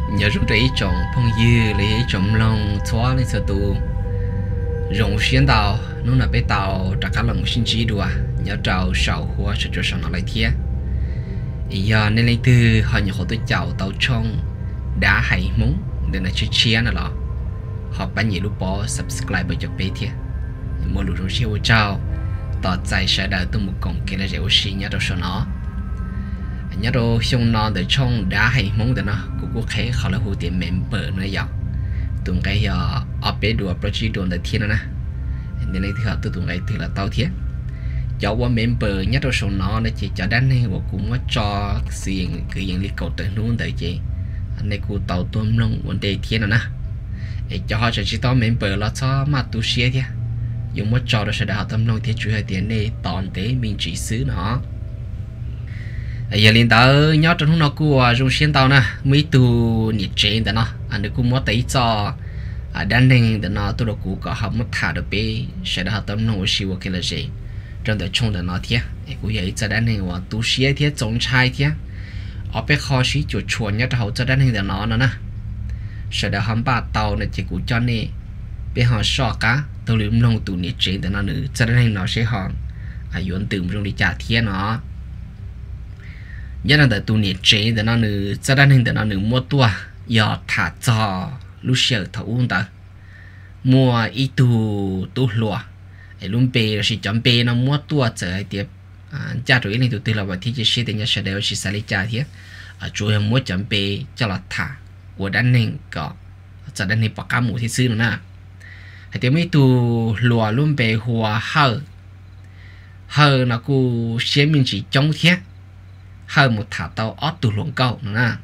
nhớ rút đấy trồng phong dư lấy trồng lòng xóa lên sơ tu rồng xuyên tàu nó là bé tàu trả cả lòng sinh trí đùa nhớ trào sầu hoa sẽ cho nó lại thiệt giờ nên lấy từ họ nhớ họ tôi chào tàu trong đã hay muốn để là chia nó là họ bán nhiều lúc bỏ subscribe cho bé thiệt một lúc rồi siêu chào tỏ tại sẽ đợi tôi một cổng kia là dễ oxy nhớ đâu nó nhớ đâu xong nó để trong đã hay muốn để nó cũng khé họ là hồ tiền member nữa giờ tụi cái ở bên đùa project đùa để thiên nè nên lấy thì họ tụi cái thì là tao thiết cho qua member nhớ đâu xong nó để chỉ cho đánh này và cũng cho xiên cái gì liên cầu tới luôn để chị anh này cũng tàu tôm lông vấn đề thiên nè để cho họ chỉ tao member là cho mà tu xe thế dùng mất cho nó sẽ đào tâm lòng thiết chủ hệ tiền này toàn tế mình chỉ xứ nó giờ liên tới nhớ trong nó của dùng xuyên tàu nè mấy tu nhiệt trên đó nó anh được cũng mất tới cho đan nên để nó tôi được cũng có học mất thả được bé sẽ đào tâm lòng siêu cái là gì trong đời trong đời nó thiết cũng vậy cho đan nên và tu xe thiết giống trai thiết ở bên kho xí chuột chuột nhớ cho cho đan nên để nó nè sẽ đào hầm ba tàu này chỉ cũng cho nên bên họ so cá tôi liếm lòng tụ nhiệt trên để nó nữ cho nên nó sẽ họ yuan từ trong đi trả thiết nó nhớ là để tụ nhiệt chế để nó nữ cho nên để nó nữ mua tua giờ thả cho lúc sợ thấu uống ta mua ít tu lúa luôn bê rồi chỉ chọn bê nó mua tua trở tiếp cha rồi nên tụi tôi là vậy thì chỉ để nhớ sẽ đều chỉ xài trả thiết chủ yếu mua chọn bê cho là thả của đan nên có cho đan nên bạc cá mũ thì xứ nữa nè hay tiếng mấy tu lúa luôn bê hoa hơ nó cũng xem mình chỉ trong thiết hơ một thả tàu ót tu luồng câu nữa nè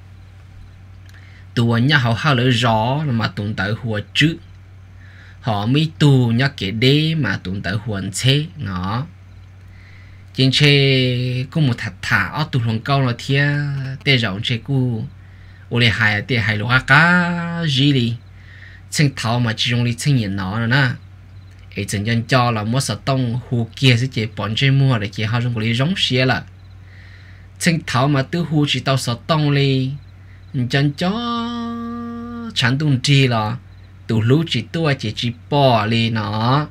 tu nhá họ hơ lỡ gió mà tụng tới hùa chữ họ mấy tu nhá cái đế mà tụng tới huồn chế nó trên chế có một thả ót tu luồng câu là thiết tê rộng chế cu ô lê hài tê hài lúa cá gì đi chân thảo mà chỉ dùng đi chân nhìn nó nè ấy chân chân cho là mua sợi tông hù kia sẽ chỉ bọn chơi mua để chỉ họ dùng cái giống xe là chân thảo mà từ hù chỉ tao sợi tông đi chân cho chẳng tung chi là từ lú chỉ tua chỉ bỏ đi nó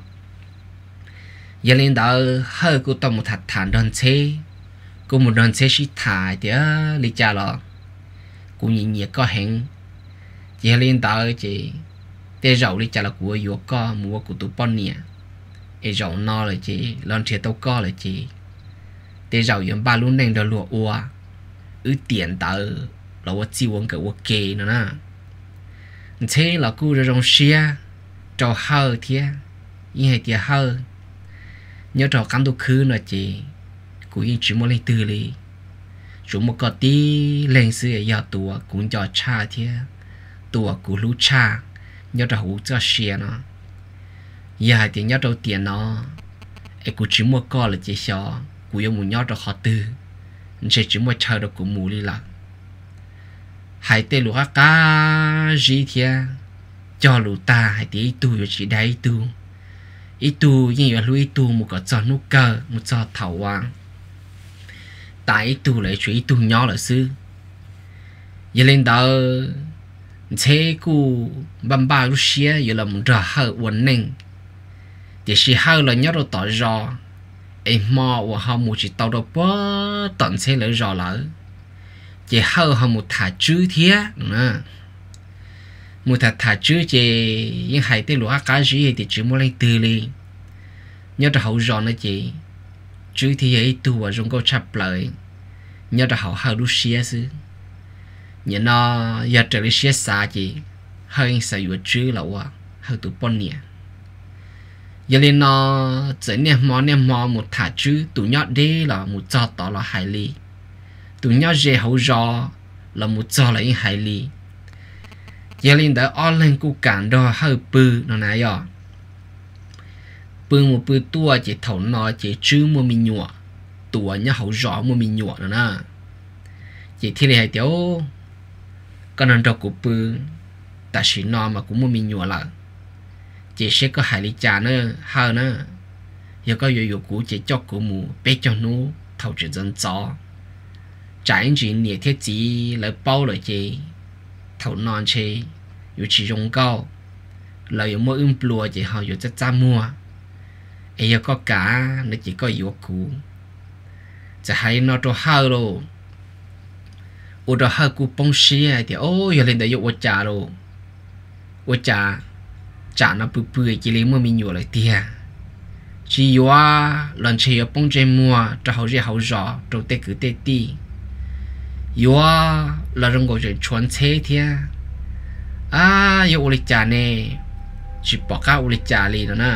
giờ lên đó hơi của tao một thật thản đơn xe của một đơn xe chỉ thải thì đi cha là cũng nhìn nhẹ có hẹn giờ lên đó chỉ tê rậu đi chả là của vô co mua của tụi bọn nè ấy rậu no là chị lần chia tao co là chị tê rậu giống ba luôn nên được lụa ua tiền tờ là我只揾個我記nữa nè thế là cô ra trong xe trò hơ thế như hay tiệt hơ nhớ trò cắm đồ khứ là chị cũng yên chỉ muốn lấy từ đi chúng một cái tí lên xưa giờ tua cũng cho cha thế tua cũng lú cha nhớ trò hú cho xe nó giờ thì nhớ trò tiền nó ấy cũng chỉ một cái là chị sợ cũng yêu muốn nhớ trò họ từ sẽ chỉ một chờ được cũng mù đi là hai tên lúa cá gì thế cho lúa ta hai tí tu rồi chỉ đấy tu ít tu nhưng mà lui tu một cái cho nút cờ một cho thảo vàng tại tu lại chỉ tu nhỏ là sư giờ lên đó thế cu băm ba lúc xưa giờ là một trò hơi ổn định thì chỉ hơi là nhớ đâu tỏ rõ em mò và họ một chỉ tàu đâu bớt tận thế lỡ rõ lỡ chỉ hơi họ một thả chữ thế nè một thả chữ chỉ những hai tên lúa cá gì thì chỉ muốn lấy từ đi nhớ cho hậu rõ nữa chị chữ thì ấy tu và dùng câu chập lại nhớ cho hậu hơi lúc xưa xứ nhớ nó giờ trở lại xưa xa chị hơi sẽอยู่chữ là quá hơi tụ bọn nè giờ lên nó chỉ niệm mò một thả chữ tụ nhót đi là một cho tỏ là hai ly tụ nhót dễ hậu rõ là một cho là những hai ly giờ lên đó online cũng cản đó hơi bự nó này à bự một bự tua chỉ thấu nó chỉ chữ mua mình nhọ tua nhá hậu rõ mua mình nhọ nữa nè chỉ thì này tiểu con ăn trâu của bự ta chỉ nó mà cũng mua mình nhọ là chỉ sẽ có hai ly trà nữa hơn nữa giờ có nhiều cũ chỉ cho của mù bé cho nó thấu chỉ dân gió trái chỉ nhẹ thiết gì là bao rồi chị thầu non chê yêu chỉ rong cao lời mua plua chỉ họ yêu chắc mua ấy giờ có cả nó chỉ có yêu cũจะให้นอตัวฮาโลอุดฮากูปงเชียเดี๋ยวโอ้ยเล่นแต่ยกวจ่าโลวจ่าจ่าน่ะปื้อๆจีเลยมื่อมีอยู่เลยเตี้ยจีว่าหลังเชียปงเจมัวจะเขาเรียกเขาจ่อตัวเตกือเตตียัวหลังก็จะชวนเชเทียยกอุลิจ่าเนี่ยจีปอกก้าอุลิจ่าเลยนะ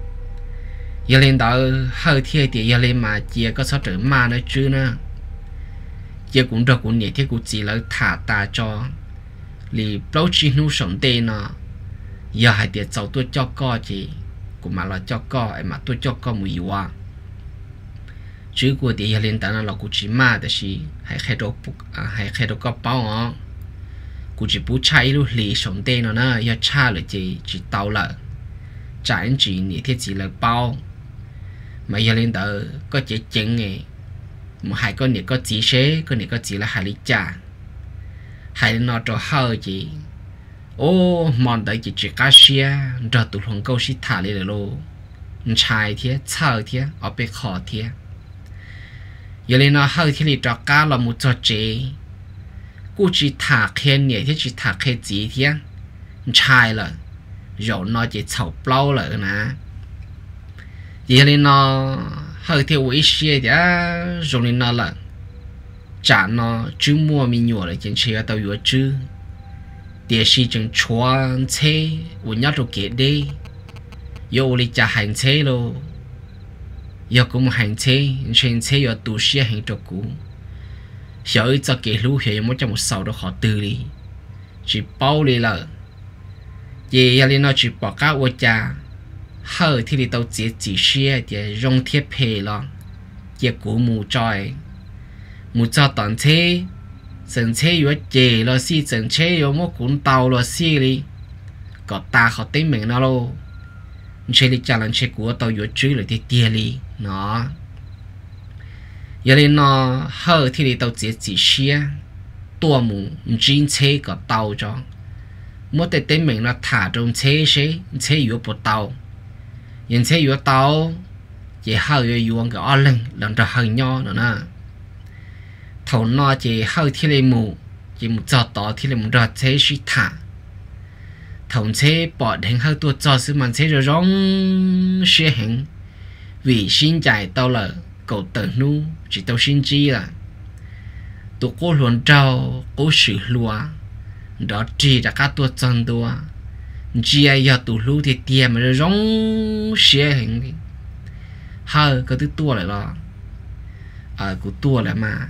giờ lên đó hơi thiệt thì giờ lên mà chia có sao trở mà nói chứ nữa chia cũng được cũng nhẹ thì cũng chỉ là thả ta cho li bao chi nu sống tê nó giờ hai tiệt cháu tôi cho co chỉ cũng mà là cho co em mà tôi cho co mùi hoa chứ của thì giờ lên đó là cũng chỉ màแต่是hay khai đồ có bao ó cũng chỉ bút cháy luôn li sống tê nó nè giờ cha rồi chỉ tàu là trả anh chỉ nhẹ thì chỉ là bao mà giờ lên đó có chế chừng này một hai con này có chỉ xế con này có chỉ là hai lý trà hai nó cho hơi chị ô mòn đấy chỉ cá xia rồi tụi hồng câu xí thả lên rồi chai thế chào thế ở bên khó thế giờ lên nó hơi thì cho cá là một trò chế cô chỉ thả khen nhẹ thế chỉ thả khen gì thế chai là rồi nó chỉ chậu plau lại nè giờ lên nó hơi theo ý xia thì rồi lên nó là trả nó chứ mua mình nhổ lại trên xe tàu vừa chứ để xí chẳng choáng xe uốn nhát rồi kẹt đi giờ lên trả hành xe luôn giờ cũng hành xe trên xe giờ tụ xe hành cho cũ sợ cho kẹt lú hiểu một trong một sầu đó họ từ đi chỉ bao đi là giờ lên nó chỉ bỏ cá ô cha hơi thì đi tàu chỉ xe để rong thiết phê lo giờ cũ mù tròi mù cho tận thế dần thế yếu chè lo xí dần thế yếu một cuốn tàu lo xí đi có ta họ tính mình nó lo chơi đi chả lần chơi của tàu yếu chứ lại thì tiền đi nó giờ lên nó hơi thì đi tàu chỉ xe tua mù chín thế có tàu cho một cái tên mình là thả trong xe yếu bộ tàu nhìn xe yếu tàu chỉ hơi yếu cái o lên lần ra hơi nho nữa nè thầu nó chỉ hơi thì lấy mù chỉ một giọt tỏ thì lấy một giọt xe suy thả thầu xe bỏ đến hơi tua cho sự mình xe rồi rong xe hình vì xin chạy tàu là cầu tờ nu chỉ tàu xin chi là tụi cô luôn trâu cố xử lúa đó chỉ là các tua chân tua chỉ ai giờ tụi lú thì tiền mà rong xe hình hơi có thứ tua lại lo của tua lại mà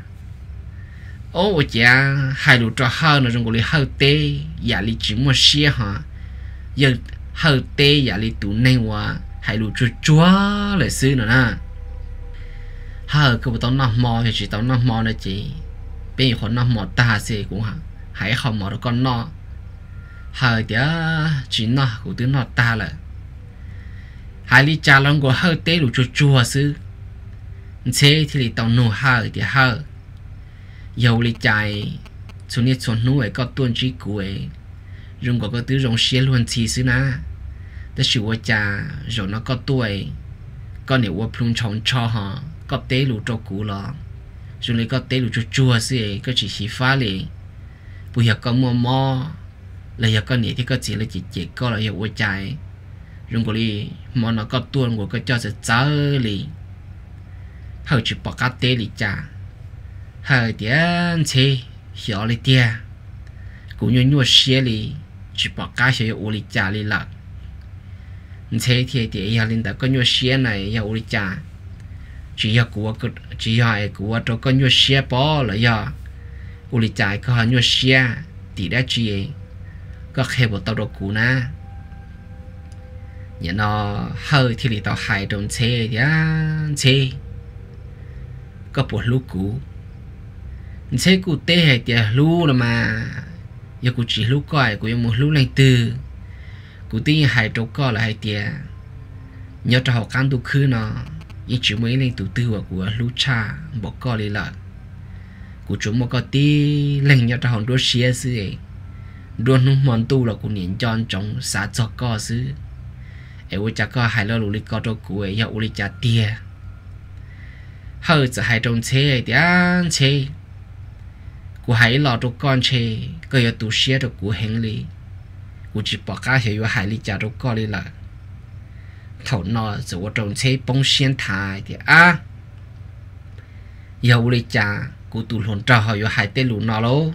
ô chả hai đồ cho hơi nó trong cái hơi tê giả lý chỉ một xe hả giờ hơi tê giả lý tụi này quá hai đồ cho chúa lại xứ nữa nè hơi có một tao nằm mò thì chỉ tao nằm mò này chị bây giờ nằm mò ta xe cũng hả hãy không mò được con nó hơi thì chỉ nó của đứa nó ta là hai lý cha lòng của hơi tê đồ cho chúa xứ thế thì tao nô hơi thì hơi dầu lý chạy xuống nhiệt xuống núi có tuôn trí cuối dùng có thứ rong xe luôn chi xứ na để chịu cha rồi nó có tuổi có nếu qua plung chọn cho họ có tế lũ cho cũ lo rồi lấy có tế lũ cho chua xí có chỉ phá liền bây giờ có mua mò là giờ có nếu thì có chỉ là chỉ có là dầu chạy dùng có đi mò nó có tuôn của có cho sẽ chớ liền hơi chỉ bỏ cá tế lý cha hơi tiền chế hiểu lý tiền cũng như nhua xe lý chỉ bỏ cá xe ô lý cha lý lạc chế thì giờ linh đã có nhua xe này giờ ô lý cha chỉ giờ của cho có nhua xe bỏ là giờ ô lý cha có nhua xe thì đã chỉ có khe bộ tàu đồ cũ na nhận nó hơi thì lý tàu hai đồng chế chế có bộ lú cũ thế cụ tê hay tiệt lú là mà giờ cụ chỉ lú coi cụ một lú lên từ cụ tê hai trâu coi là hai tiệt nhớ cho họ cán tu khứ nó nhưng chỉ mới lên từ từ của lú cha bỏ coi đi là cụ chúng một cái tê lên nhớ cho họ đua xe gì đuôn nung mòn tu là của niệm chọn trong xã cho co xứ ấy ôi cha co hai lo luli co đâu của ấy yêu uli cha tia hơi giờ hai trong chế tiếng chế của hai lọ đâu con chế cái yêu tu sửa đâu của hành lý của chỉ bỏ cá hiểu yêu hai lý cha đâu co đi là thầu nọ rồi trong chế bông xiên thái thì yêu uli cha của tu hồn trò hỏi yêu hai tên lũ nọ lố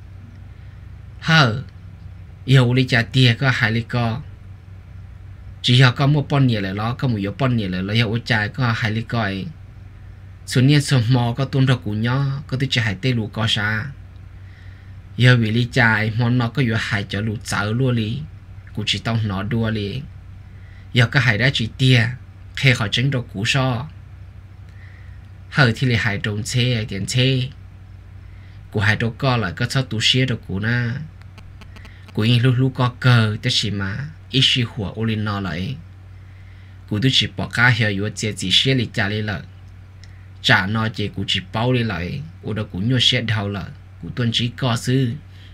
hờ yêu uli cha tia có hai lý co chỉ họ có một bọn nhẹ lại lo có một yếu bọn nhẹ lại lo yêu cha có hai lý coi số niên số mò có tuôn ra của nhau có tới hai tê lù có sao giờ vì lý trai món nó có yếu hai cho lù cháu luôn lý của chỉ tao nó đua lý giờ có hai đã chỉ tia khi họ tránh được cú so hơi thì lại hai trồng xe tiền xe của hai trâu co lại có sao tủ xe được cú na của anh lúc lúc có cờ tới chỉ mà ít xí hùa ô linh nó lại của tôi chỉ bỏ cá hiểu yếu chế chỉ xe lý cha lý lợi trả nó chỉ của chỉ bao đi lại của đó cũng nhớ xét đầu là của tuân chỉ có sư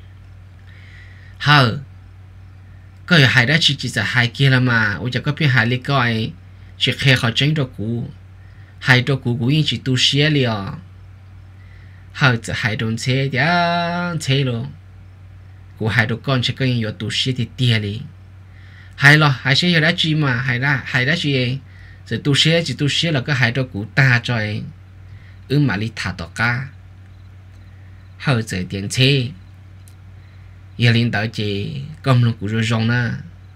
hờ có hai đó chỉ là hai kia là mà ôi chắc có biết hai lý coi chỉ khe họ tránh đó của hai đó của yên chỉ tu sửa liền hờจะhai đồng xe thì xe luôn của hai đó con chỉ có yên tu sửa thì tiền đi hai lo hai xe đó chỉ mà hai đó chỉ rồi tu sửa là có hai đó của ta rồi mà đi thả tọt cá hậu giờ tiền xe giờ linh đạo chỉ cầm luôn của rồi rong na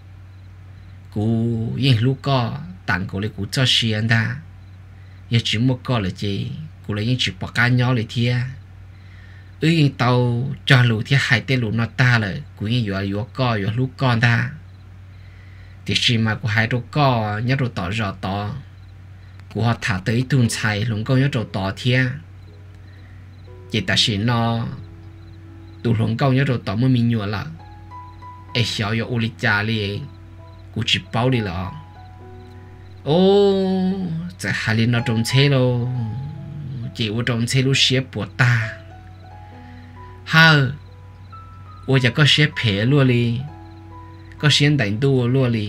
của yên lúc có tặng của lấy của cho xuyên ta giờ chỉ một con là chỉ của lấy những chỉ bỏ cá nhỏ lại thia yên tàu cho lũ thia hai tên lũ nó ta là của yên vừa co vừa lúc con ta thì chỉ mà của hai đứa co nhớ đồ tỏ rõ tỏ của họ thả tới tuần xài luôn câu nhớ đồ tỏ thia chỉ ta chỉ nó tụ luôn câu nhớ đồ tỏ mới mình nhớ là ai xéo yo uli cha li của chỉ bao đi là ô tại hai linh nó trồng xe lo chỉ ở trồng xe lúc xếp bùa ta ha ôi giờ có xếp phê luôn đi có xếp đánh đua luôn đi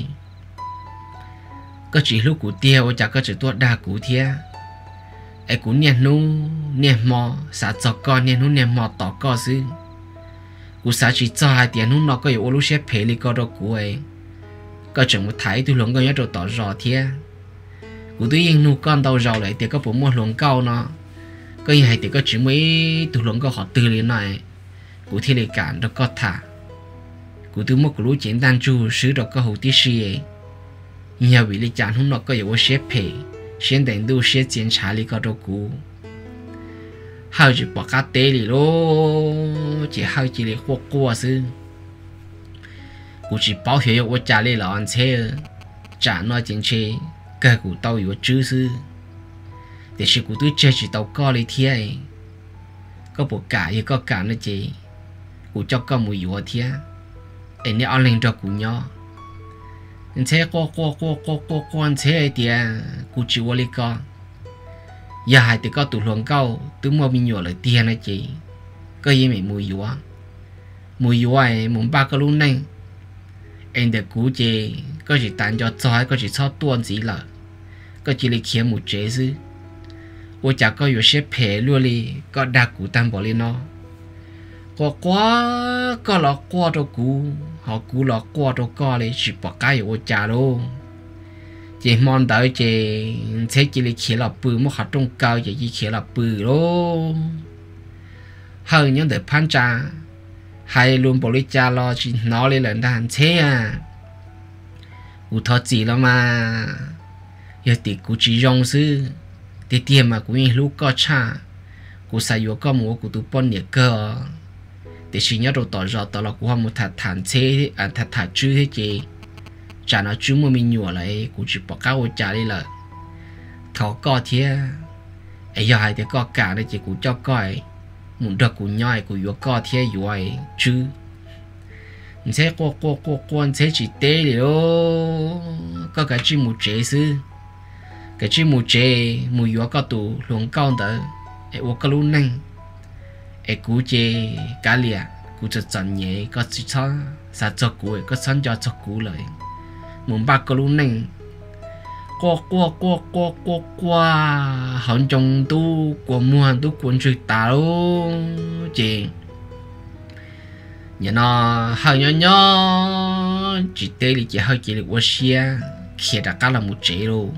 có chỉ lúc của tiêu ôi giờ có chỉ tuột đa của thia ai cũng niệm nu niệm mò xã cho con niệm nu niệm mò tỏ co sư của xã chỉ cho hai tiền nu nó có yếu lúc xếp phê li có đâu của ấy có chừng một thái tôi luôn có nhớ đồ tỏ rõ thia của tôi yên nu con tàu giàu lại thì có bộ mua luồng cao nó có như hay thì có chỉ mấy tôi luồng có họ từ liền này của thi lệ cản đó có thả của tôi mua của lũ chiến đang chu sứ đó có hậu tí xì nhiều vị lý chán không nó có yếu xếp phê xuyên đánh đu xếp chiến trả lý có đâu cũ hao chỉ bỏ cá tế lì lô chỉ hao chỉ lì khô qua sư của chỉ bảo hiểu của trả lý là ăn xe trả nó chiến chế cái của tao yếu chữ sư để sự của tôi chơi chỉ tao co lấy thia có bộ cả thì có cả nó chỉ của cho con mùi yếu thia anh ấy ăn lên cho của nhau anh xe qua anh xe thì của chỉ vô lý co giờ hai thì có tụ luồng cao tôi mua mình nhỏ lại tiền này chị có gì mình mùi yếu ấy muốn ba cái luôn này anh được cú chị có chỉ tán cho trói có chỉ sót tuôn gì là có chỉ lấy kiếm một chế chứ ôi chả có yếu xếp phê luôn đi có đa cú tan bỏ lên nó có quá có lọ qua đâu cú họ cú lọ qua đâu có lấy chỉ bỏ cái ôi chả đâu chỉ mong đợi chị sẽ chỉ lấy kiếm là bự một hạt trong cao chỉ kiếm là bự luôn hơn những để phán trả hay luôn bỏ lấy cha lo chỉ nói lên lần đàn thế u thọ gì lắm mà giờ thì cũng chỉ rong sư thì tiền mà cũng lúc có cha cũng xài vô có mua cũng tụ bón nhiệt cơ thì chỉ nhớ đồ tỏ rõ tỏ là cũng một thật thản thế thật chữ thế chị trả nó chú mà mình nhủa lại cũng chỉ bỏ cao trả đi là thọ co thế ấy giờ hay thì co cả đây chị cũng cho coi muốn được cũng nhoi cũng vô co thế rồi chứ sẽ qua sẽ chỉ té liền có cái chim một chế sư cái chim một chế mùi vô có tụ luồng cao đó ấy vô cái luôn nè ấy cú chế cá lìa cú cho chọn nhẹ có chỉ cho sao cho cú có sẵn cho cú lại muốn ba cái luôn nè qua hòn trồng tu của mua tu cuốn chữ ta luôn chị nhà nó hơi nhỏ chỉ tê thì chỉ hơi chỉ được qua xe khi đã cá là một chế luôn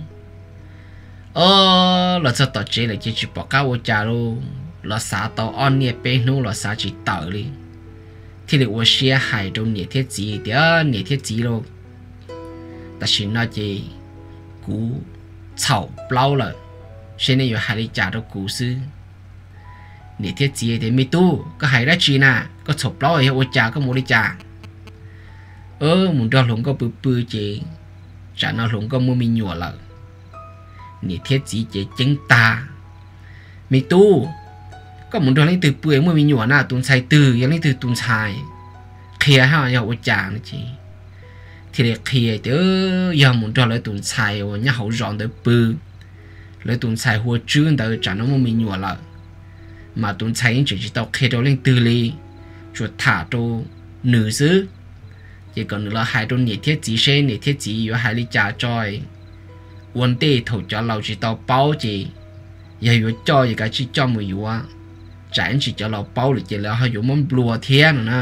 là sao tao chế là chỉ bỏ cá qua trà luôn là xã tao ăn nhẹ bé nô là xã chỉ tao đi thì được qua xe hải trong nhẹ thiết gì thì nhẹ thiết gì luôn ta xin nói chị cú chảo bao了现在有海里加的故事你贴纸的没多个海来去呢个炒包也我加个冇得加muốn cho lồng có bự bự chị chả nó lồng có mua mình nhựa了你贴纸chị chính ta没多ก็muốn cho lấy từ bự mua mình nhựa na tuần sai từยังlấy từ tuần sai kia ha ya 我加呢chị thì để kia tới giờ muốn cho lấy tuần sai và nhá hậu dọn tới bự lấy tuần sai hoa trương tới trả nó mua mình nhựa了mà tuần sai chỉ tao kia đâu lên từ li chuột thả đâu nửa xứ chỉ còn là hai đôi nhiệt thiết chỉ xe nhiệt thiết chỉ có hai ly trà trôi vấn đề thầu cho lâu chỉ tao bao chỉ giờ có cho gì cả chỉ cho một yếu á chẳng chỉ cho lâu bao được chỉ là hai yếu món blue thiên nè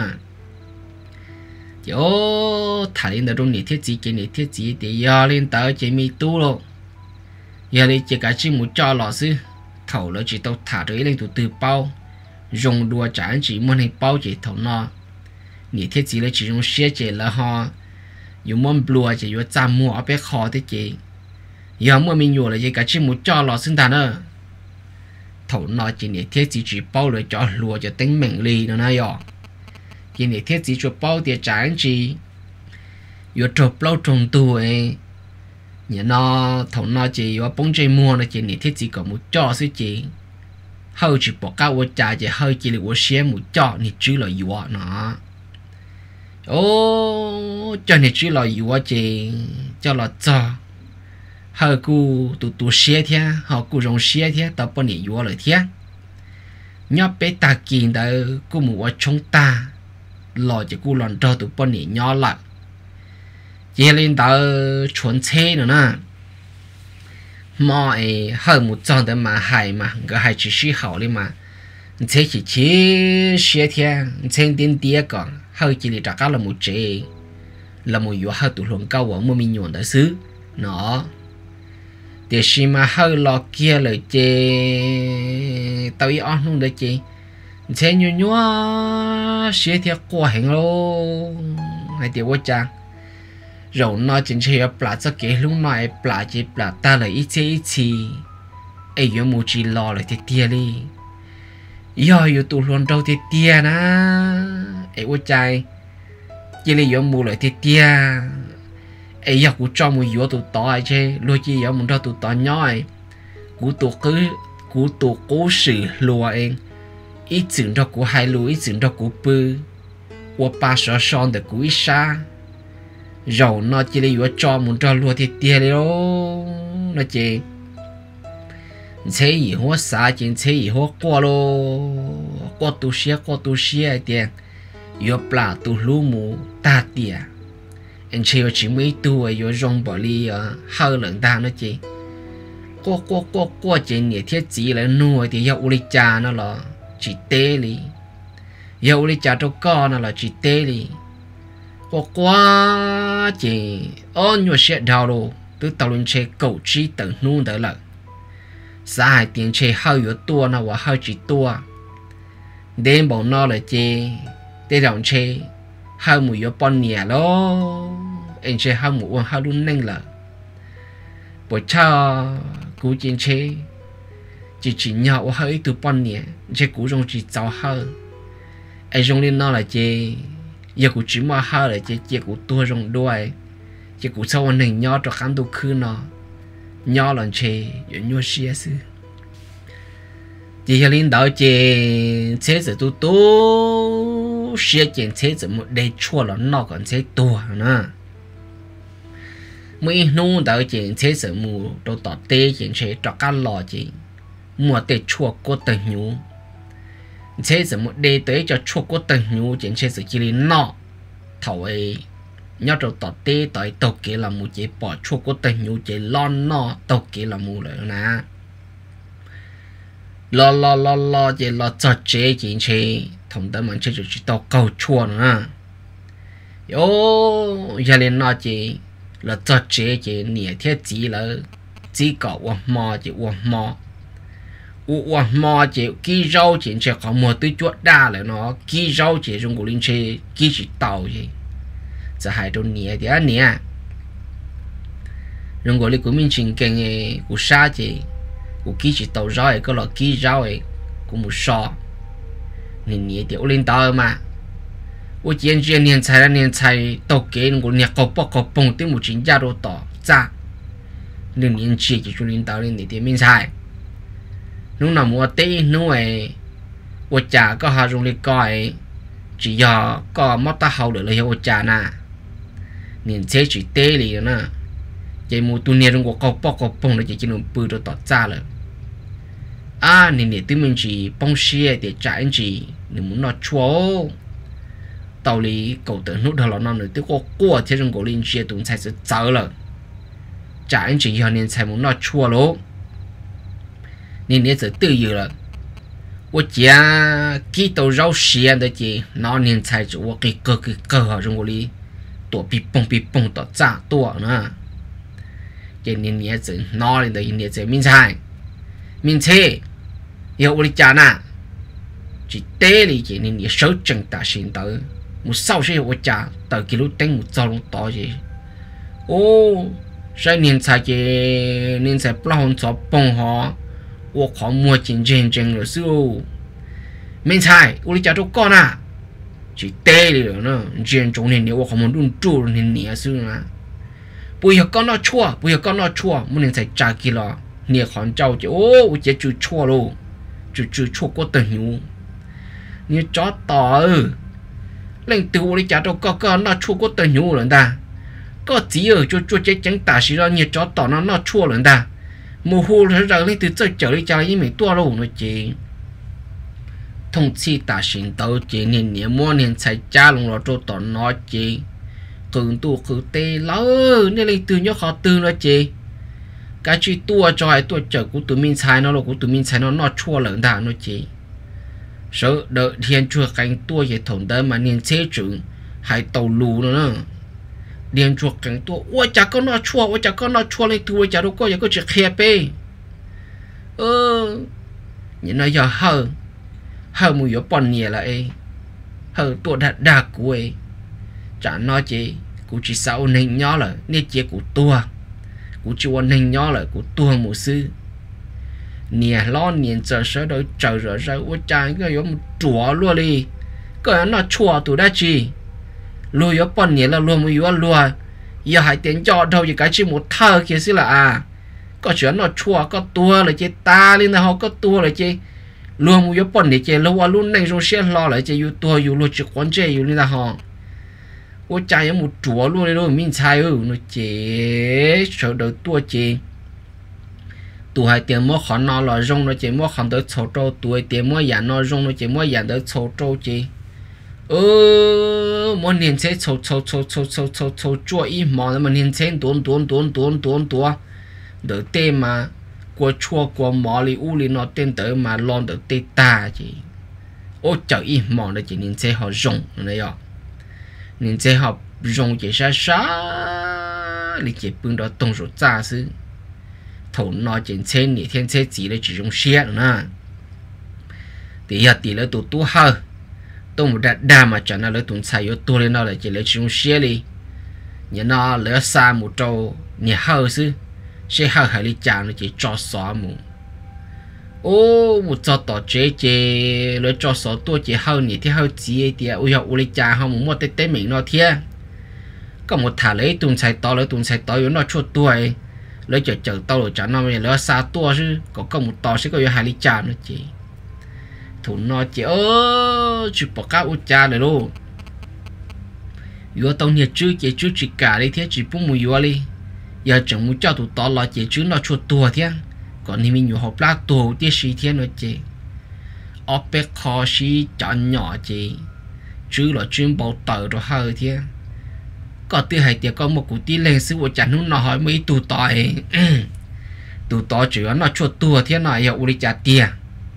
chỗ thả lên đôi nhiệt thiết chỉ thì giờ lên tới chỉ mi tu rồi giờ đi chỉ cả chỉ một cho lọ xứ thầu là chỉ tao thả tới lên từ bao dùng đùa chẳng chỉ muốn hay bao chỉ thầu no你贴纸咧只用写字了哈，有么blue就有杂木阿别好的字，有么名有了一个字母叫老生蛋呢，头脑今年贴纸只包了叫罗就等命里了那样，今年贴纸就包的展字，有做包中度诶，你那头脑就有帮助摸了今年贴纸个木叫是字，后只不搞我家就后只了我写木叫你知了有啊那。cho nên chỉ là yếu chứ cho là cho họ cứ tụ xe thế họ cứ dùng xe thế tao bao nhiêu yếu rồi thế nhớ bé ta kinh đó cứ mua chúng ta lo chỉ cứ làm cho tụ bao nhiêu nhỏ lại chỉ lên đó chuẩn xe nữa nè mà hơn một trăm đó mà hay mà cái hay chỉ sĩ hảo đi mà thế chỉ xe thế trên điện địa còn hơi chỉ là trả là một chế là một yếu hơi tụ luận cao ở một mình nhuận đại sứ nó để xí mà hơi lo kia lời chế tao ý on luôn đấy chị chế nhu nhu xí thiệt quá hình luôn hay tiểu quá chăng rồi nó chính chế plá cho cái lúc này plá chỉ plá ta là ít chi ấy yếu một chỉ lo lại thiệt tia đi giờ yếu tụ luận đâu thiệt tia na ấy quá trái chỉ là yếu mua lại thiệt tia ấy giờ cũng cho một yếu tụ to ấy chứ lôi chỉ yếu muốn cho tụ to nhỏ ấy cú tụ cố sự lùa ấy ít chừng cho cú hai lùa ít chừng cho cú bự qua ba sợ son để cú ít xa rồi nó chỉ là yếu cho muốn cho lùa thiệt tia luôn nó chỉ chế gì hoa xa trên chế gì hoa qua tu xia tiền yếu plá tu lú mù ta tiền anh chơi chỉ mấy tu yếu rong bỏ đi hơi lớn ta nó chị qua trên nhẹ thiết chỉ là nuôi thì yếu uli cha nó là chỉ tê li yếu uli cha cho con nó là chỉ tê li qua chỉ ôn nhiều sẽ đào đồ từ tàu lên chơi cầu chi tận nuôi tới là xã hội tiền chơi hơi yếu tua nó và hơi chỉ tua đêm bọn nó là chơi để đồng chơi hơi mùi yếu bọn nhẹ lo anh chơi hơi mùi hơi luôn nâng là bởi cho cú chơi chơi chỉ nhau hơi từ bọn nhẹ chơi cú rong chỉ cháu hơi anh rong lên nó là chơi giờ cú chỉ mà hơi là chơi cú tua rong đuôi chơi cú sau anh hình nhau cho khám đồ khư nó nhỏ lần chơi有nhiều xe sư chỉ là领导chơi车子都多时间车子没得错了那个车多呢每弄到chơi车子没都到底chơi chơi cho cá lò chơi mua tết chua có tận nhú chế giờ một đề tới cho chua có từng nhu trên chế sự chỉ nọ thầu ấy nhớ đầu tọt tê tới tàu kia là một chế bỏ chua có từng nhu chế lon nọ tàu kia là một lợi nè lo chế lo cho chế chỉ chế thông tới mình chế chỉ tàu cầu chua nữa ô giờ lên nọ chế là cho chế chế nhẹ thiết chỉ là chỉ có mò chế mò chế kí rau chế chế có một túi chuột đa là nó kí rau chế trong cổ linh chế kí chỉ tàu chếจะหายตรงนี้เดี๋ยวเนี่ย如果你古民情跟诶古沙子古几只豆绕诶个老几绕诶古木沙你点我领导嘛我坚决年菜了年菜都给我年搞包搞崩对木真家都到咋你年纪就领导你点名菜侬那么对侬诶我家个下用力搞诶只要搞冇得好了了我家呐年chế chỉ tê liền nè vậy một tuần này trong cuộc cầu bông là chỉ nó bự rồi tọt ra rồi nên tụi mình chỉ bông xe để trả anh chị nếu muốn nó chua tàu lý cầu tự nút đó là nó nữa tôi có qua thế trong cổ linh xe tụi sai sẽ cháu rồi trả anh chị giờ nên sai muốn nó chua luôn nên để sẽ tự dự rồi 我家几头肉xe的chị nó nên sai chủ我cái cơ ở trong cổ lýตัวปีปงต่อจ้าตัวนะเจนเนี่ยจะนอเลยแต่เนี่ยจะมินใช่มินเช่เยอะวิจารณ์นะจีเต้เลยเจนเนี่ย收整大心到มุสาวใช่วิจารณ์ต่อกิโลเต็งมุจอลงต่อจีโอ้ใช่เนี่ยใช่เจเนี่ยใช่ปลาหงจอปงหอ我ขอมัวจริงเลยสิโอ้มินใช่วิจารณ์ทุกคนนะchỉ tê đi rồi nó chuyện trong này nếu không muốn đun trù nên nhẹ xưa mà bây giờ con nó chua muốn nên phải trả kia lo nhẹ khoản trâu chứ ô chỉ chú chua luôn chú chua có tình hiểu như chó tỏ lên từ đi trả đâu có nó chua có tình hiểu rồi ta có chỉ ở chua chết trắng tả xí ra như chó tỏ nó chua rồi ta mùa hù rồi lên từ chơi trở đi trả như mấy tua luôn nó chỉ thông chi ta sinh tàu chế nên nhớ mua nên chạy cha lồng lọt cho tỏ nó chế cường tu cứ tê lỡ nên lấy từ nhớ khó từ nó chế cái chuyện tua cho ai tua chở của tụi mình xài nó là của tụi mình xài nó chua lợn thà nó chế sợ đợi thiên chua cánh tua về thủng tới mà nên chế chữ hay tàu lù nữa điền chua cánh tua ôi chả có nó chua lên thua chả đâu có gì có chuyện khe pe nhìn nó giờ hơn mùi yếu bọn nhẹ là ấy hờ tuổi đa của ấy chả nói chị cũng chỉ sao nên nhỏ là nên chị của tua cũng chỉ quan nên nhỏ là của tua một sư nhẹ lo nhìn chờ sợ đôi chờ rồi ra ôi chàng cái yếu một chùa luôn đi cái nó chùa tụi đã chi lùi yếu bọn nhẹ là luôn mùi yếu lùa giờ hai tiếng cho đâu thì cái chỉ một thơ kia xí là có chuyện nó chùa có tua là chị ta lên là họ có tua là chị luôn một yếu bọn để chơi lâu luôn này rồi sẽ lo lại chơi tua yêu luôn chỉ quan chơi yêu nên là họ ôi chạy một chúa luôn rồi mình sai nó chế sợ đợi tua chế tụ hai tiền mua khó nó là rong nó chế mua không tới số trâu tuổi tiền mua giảm nó rong nó chế mua giảm tới số trâu chế mua年车抽做一毛那么年车多得对嘛过错过毛里屋里那电得嘛浪得对大去我就一毛的就年车好用那样年车好用就啥你就不到动手炸死头脑检车你天车挤了只用线呢第二第了都好tôi một đa mà chẳng là lấy tuần sai yếu tôi lên đó là chỉ lấy chung xe đi nhà nó lấy xa một trâu nhà hao sư xe hao hay đi chàng nó chỉ cho xóa mù ô một cho tỏ chế lấy cho xóa tôi chỉ hao nhỉ thì hao gì thì ôi học ôi chàng hao một tết mình nó thiệt có một thả lấy tuần sai to yếu nó chua tuổi lấy chờ tao rồi chẳng nó lấy xa tua chứ có một to sẽ có yếu hai đi chàng nó chỉ thủ nó chỉ chụp bỏ các ô cha này luôn yếu tông nhiệt chứ chỉ cả đi thế chỉ bung mùi yếu đi giờ chẳng muốn cho tụi to là chỉ chứ nó chuột tua thế còn thì mình nhiều học lá tua tiết sĩ thế nó chỉ ở bên kho xí chọn nhỏ chị chứ là chuyên bảo tờ rồi hơi thế có tư hay tiệt có một cụ tí lên sư của chẳng nó hỏi mấy tụ tỏi tụ tỏi chỉ nó chuột tua thế này giờ uli chả tiệt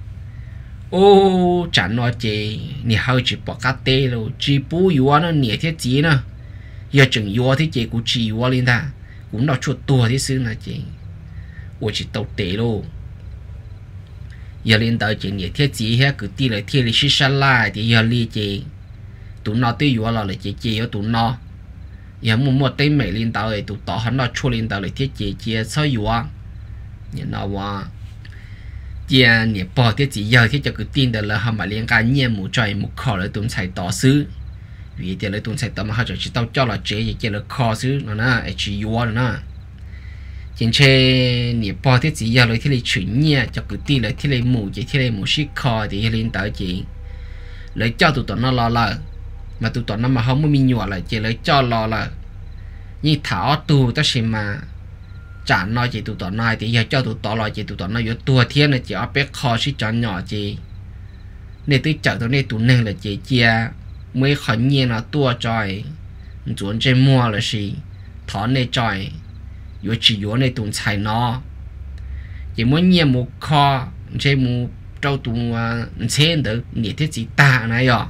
ô chẳng nói chị nè hơi chỉ bỏ cá tê rồi chỉ bù yếu nó nhẹ thế gì nữa giờ chừng yếu thế chị cũng chỉ yếu lên ta cũng nó chuột tua thế sư này chị ôi chỉ tàu tê luôn giờ lên tới chị nhẹ thế gì hết cứ tí lại thế là xí xa lại thì giờ li chị tụi nó tới yếu là chị ở tụi nó giờ một tay mày lên tới thì tụi tỏ hắn nó chua lên tới lại thế chị sao yếu như nóว่าgiờ nhẹ bỏ thế gì giờ thế cho cứ tin được là họ mà liên quan nhiều một trời một khó là tụi xài tỏ xứ vì thế là tụi xài tỏ mà họ chỉ tao cho là chế chỉ là khó xứ nó nè chỉ yếu rồi nè trên trên nhẹ bỏ thế gì giờ lại thế là chuyện nhẹ cho cứ tin là thế là một chỉ thế là một xí khó thì lên tới chị lấy cho tụi nó lo là mà tụi nó mà không có mình nhỏ là chỉ lấy cho lo là như thảo tù ta xem mà chả nói chỉ tụi nó thì giờ cho tụi lo chỉ tụi nó vô tua thiên là chỉ ở bé kho xí chọn nhỏ chỉ nên tôi chở tụi này tụi nên là chỉ chia mới khỏi nhiên nó tua trời chuẩn trên mua là gì thọ này trời vô chỉ vô này tụi xài nó chỉ muốn nhiên một kho trên một trâu tụi xem được nhiệt thiết gì ta này rồi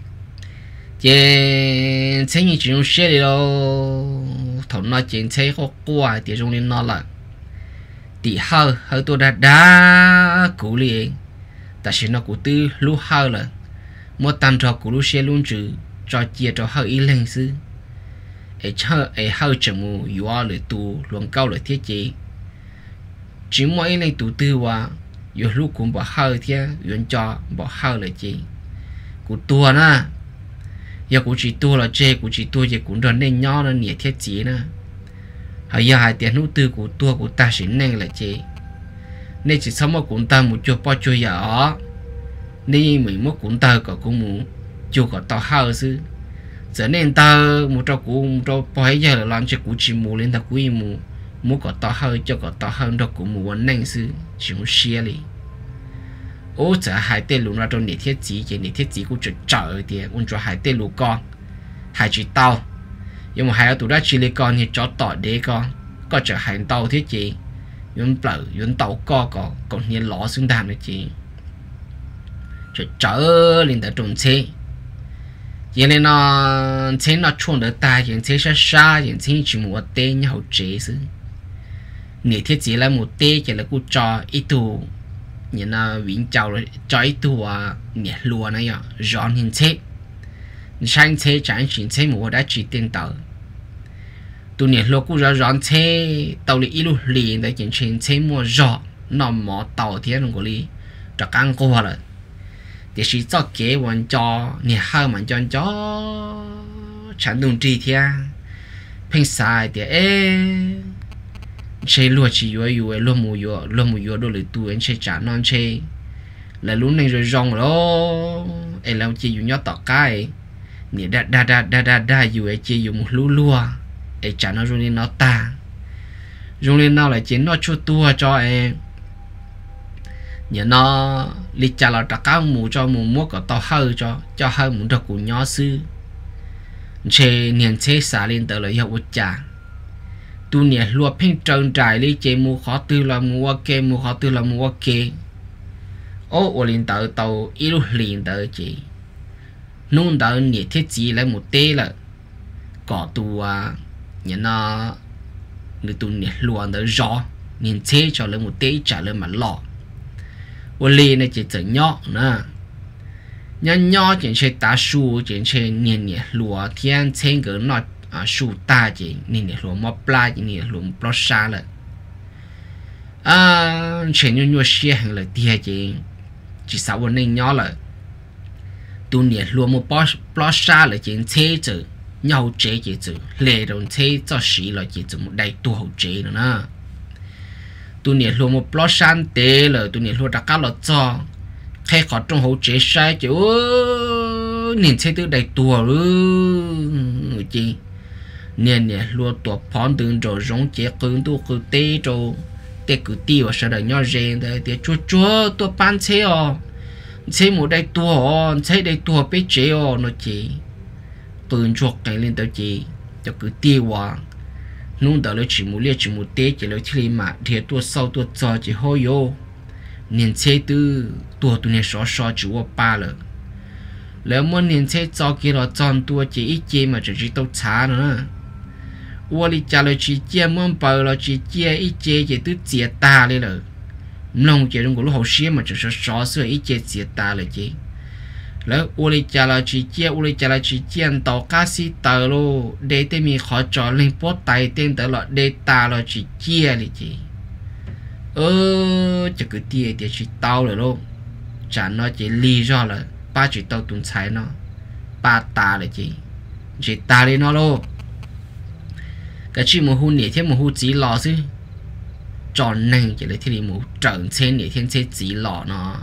trên xem như chuyện xe đi đâu thầu nó trên xe khó qua thì trong lên nó là thì hơi tôi đã cũ liền ta sẽ nó cũng tư lúc hơi là một tầm trò của lúc xe luôn chứ cho chia cho hơi ý lên xứ ấy hơi chậm mù yếu lời tù luôn câu lời thiết chế chỉ mỗi này tù tư và yếu lúc cũng bỏ hơi thế yếu cho bỏ hơi lời chế của tua nè giờ cũng chỉ tua là chế cũng chỉ tua gì cũng rồi nên nhỏ nó nhẹ thiết chế nè hay giờ hai tiền nút tư của tua của ta sẽ nên là chế nên chỉ sống mà cũng ta một chút bao nhiêu giờ nên mình muốn cũng ta có cũng muốn chưa có tao hơi chứ giờ nên ta một trâu cũng một trâu bao giờ là làm cho cũng chỉ mua lên ta cũng muốn có tao hơi cho có tao hơn đó cũng muốn nên chứ chỉ muốn xe đi ô giờ hai tên luôn ra trong nhiệt thiết chỉ cái nhiệt thiết chỉ cũng chợt trở thì ông cho hai tên luôn con hai chỉ tao nhưng mà hai tụi đó chỉ lấy con thì cho tỏi để con có trở hai tàu thiết chỉ yếm bự yếm tàu còn như lọ xuống đàm này chị chợt trở lên tới trong xe vậy nên nó chuồn được ta hiện xe xa hiện xe chỉ một tên nhau chế chứ nhiệt thiết chỉ là một tên chỉ là cô cho ít tu như là vĩnh châu rồi cho ít tu nhiệt lúa này à giòn hiện xe sang xe chẳng chuyển xe một đã chỉ tên tàu tụi nhiệt lúa cũng giòn xe tàu li ilu liền để chuyển xe mua giò nằm mỏ tàu thế nó có li cho căng qua rồi thì chỉ cho kế hoàn cho nhiệt hơi mà cho chẳng đúng gì thế phèn sai thì chơi lúa chỉ yêu lúa mù yêu đồ lấy tuổi chơi trả non chơi là lúc này rồi rong đó em làm chỉ yêu nhớ tọt cái nè đa yêu chỉ yêu một lúa em trả nó rồi nên nó ta rồi nên nó lại chỉ nó cho tua cho em nhớ nó lịch trả là trả cao mù cho mù mua có tao hơi cho hơi muốn được của nhỏ sư chơi niềm chơi xả lên tới lời hiệu trả tu nè lúa phèn trơn trải đi chơi mua khó tư là mua ok ô lên tới tàu ít liền tới chị nôn tới nè thiết gì lại một tê là có tu nhớ nó người tu nè lúa tới gió niềm chơi cho lên một tê trả lên mà lọ ô lên này chỉ chở nhỏ nè nhỏ chỉ chơi đá su chỉ chơi nè lúa thiên trên cái nó su ta chỉ nên lúa mò pla chỉ nên lúa pla sa là chuyện nhau xe hàng là tia chỉ sáu vấn nên nhỏ là tu nên lúa mò pla sa là chỉ chế chữ nhau chế chỉ chữ lệ đồng chế cho sĩ là chỉ chữ một đại tu hậu chế nữa nè tu nên lúa mò pla sa tê là tu nên lúa đặc cá là cho khai khó trong hậu chế sai chứ nên chế từ đại tu rồi chị nên luôn tổ phán từng rồi giống chế cứng tu cứ tê rồi tê cứ tiêu và sau đó nhau rèn đấy thì chúa tôi bán xe chế một đây tua chế đây tua bé chế nó chị bừng chuột cái lên tới chị cho cứ tiêu vào nung đỡ lấy chỉ một liệt chỉ một té chỉ lấy chỉ mà thì tua sau tua cho chỉ hôi vô niên chế từ tua tụi này xóa chỉ qua ba rồiแล้วมันเห็นใช้จอกี่เราจอนตัวจีอีเจมาจะจีต้องช้านะว่าลิจ่าเราจีเจียมันเปิดเราจีเจียอีเจจะตื้อเจียตาเลยเลยน้องเจตรงกับลูกเขาเสียมาจะสอเสืออีเจเจียตาเลยจีแล้วว่าลิจ่าเราจีเจียว่าลิจ่าเราจีเจียนต่อกาซีเตอร์โลเดตมีขอจอเล่นโป๊ะไตเต้นตลอดเดตาเราจีเจียเลยจีจะคือเตี้ยเตี้ยจีเตาเลยลูกจานเราจีลีรอเลยba chỉ tàu tuần trái nó ba ta là chỉ ta lên nó luôn cái chuyện một hôn nhẹ thêm một hôn chỉ lò chứ tròn này chỉ là thì một trận trên nhẹ thêm chế chỉ lò nó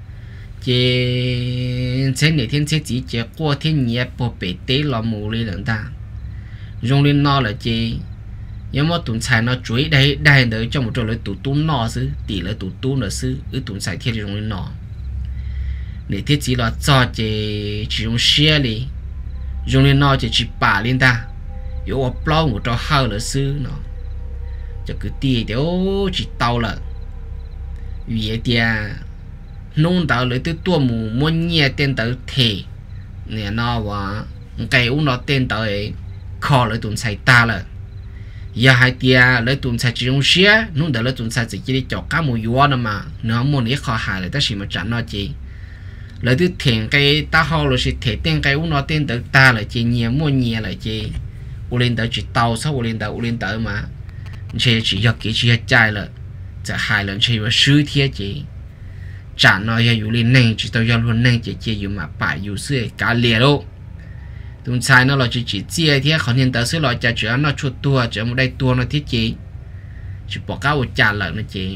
chế trên nhẹ thêm chế chỉ chế qua thêm nhẹ bộ bể tế lò mù lên lần ta dùng lên nó là chế nhưng mà tuần trái nó chuối đây đây đỡ trong một chỗ lấy tủ tún nó chứ tỷ lệ tủ tún là chứ ở tuần trái thì dùng lên nó để thiết chỉ là cho chỉ dùng xe đi dùng lên nó chỉ bà lên ta yếu ở bao một trò hao là sư nó cho cứ tiền thì chỉ tàu là vì tiền nông tàu lấy từ tua mù muốn nhẹ tên tàu thể nè nó và cái uống nó tên tàu ấy khó lấy tuần xài ta là giờ hai tiền lấy tuần xài chỉ dùng xe nông tàu lấy tuần xài chỉ đi chọn cá mù yếu mà nó muốn ít khó hại là ta chỉ mà chặn nó chỉ lấy từ thiền cái ta ho rồi sẽ thể tên cái uống nó tên tới ta là chỉ nhiều mua nhiều là chỉ u lên tới chỉ tàu sau u lên tới mà chỉ do cái chỉ chạy làจะhai lần chỉ mà sứ thiết chỉ trả nó giờ u lên neng chỉ tao giờ luôn neng chỉ u mà phải u sứ cả lìa đâu tụi sai nó là chỉ chia thiết họ nên tới sứ lo trả chữa nó chuột tua chữa một đây tua nó thiết chỉ bỏ cao trả lại nó chỉ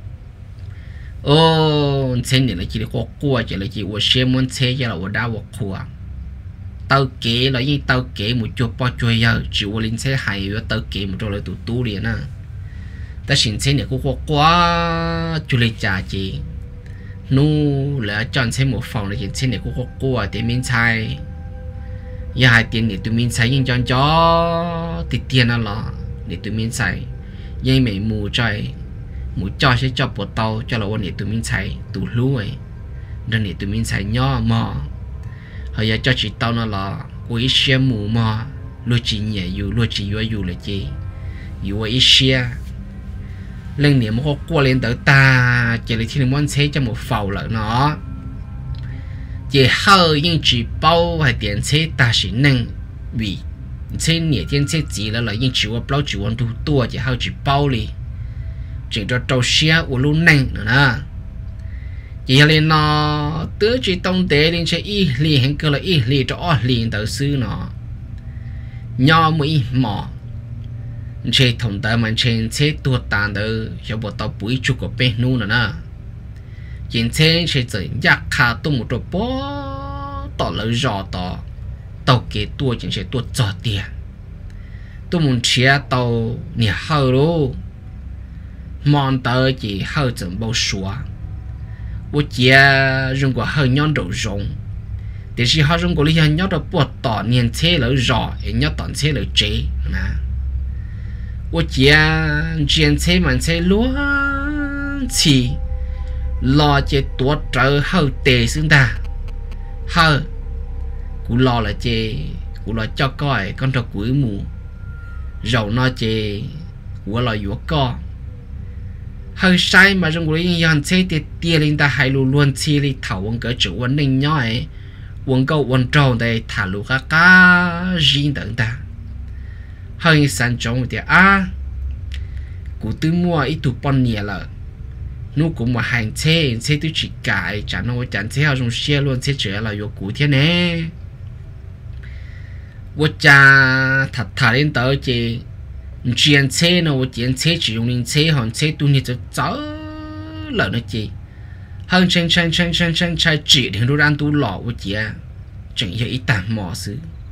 trên này là chỉ có qua chỉ là chỉ của xe muốn xe cho là của đá của khua tàu kế là những tàu kế một chỗ bao chơi giờ chỉ có linh xe hay với tàu kế một chỗ là tụ tu liền à ta xin xe này cũng có quá chú lấy trả chỉ nu là chọn xe một phòng là chỉ xe này cũng có qua để mình xài giờ hai tiền để tụi mình xài nhưng chọn cho tiền nó là để tụi mình xài dây mày mù trời một cho sẽ cho bộ tàu cho là ôn để tụi mình xài tủ lúa ấy nên để tụi mình xài nhỏ mò hồi giờ cho chị tàu nó là của ít xe mù mò lúa chỉ nhẹ dù lúa chỉ vừa dù là gì dù ít xe lên niệm một qua lên tới ta chỉ là thì muốn xe cho một phẩu lại nó chỉ hơi nhưng chỉ bao hay tiền xe ta chỉ nâng vì xe nhẹ tiền xe chỉ là nhưng chỉ có bao chỉ want thu tua chỉ hơi chỉ bao đi chỉ cho trâu xe của luôn nè nữa chỉ lên nó tứ chỉ tông tế lên sẽ y liền hình cơ là y liền cho liền tới xứ nó nho mũi mỏ chế thông tới mà trên chế tuột tàn tới cho bộ tàu bụi chụp của bên nu nữa nè trên chế sẽ tới giặc khá tung một chỗ bó tỏ lời rõ tỏ tàu kế tua trên sẽ tuột giọt tiền tôi muốn chia tàu nhà hơi đâu mòn tới chỉ hơi chừng bao xóa我姐如果hơi nhon đầu rồng thì chỉ họ dùng của lý nhon đầu bột tỏ niên chế lỡ rõ nhon tỏn chế lỡ chế nè我姐chuyện chế mà chế lúa chỉ lo chế tuột trở hơi tệ xứng ta hơi cú lo là chế cú lo cho coi con trâu cuối mù rầu nó chế cú lo yếu co hơi sai mà trong cái nhân chế thì tiền linh ta hay luôn chi li thảo quân cỡ chủ quân ninh nhoi quân câu quân trâu đây thả lũ cá riêng等ta hơi sản trong thì cụ tư mua ít tụ bon nhẹ là nu cũng mà hành chế tôi chỉ cài chẳng nó chẳng chế trong xe luôn chế trở là vô cụ thế nè tôi cha thật thà lên tới chị chuyện xe nó chuyện xe chỉ dùng linh xe hòn xe tu nhiệt cho là nó chị hơn chân chỉ đến đồ ăn tu lọ của chị chẳng hiểu ít tàn mò xứ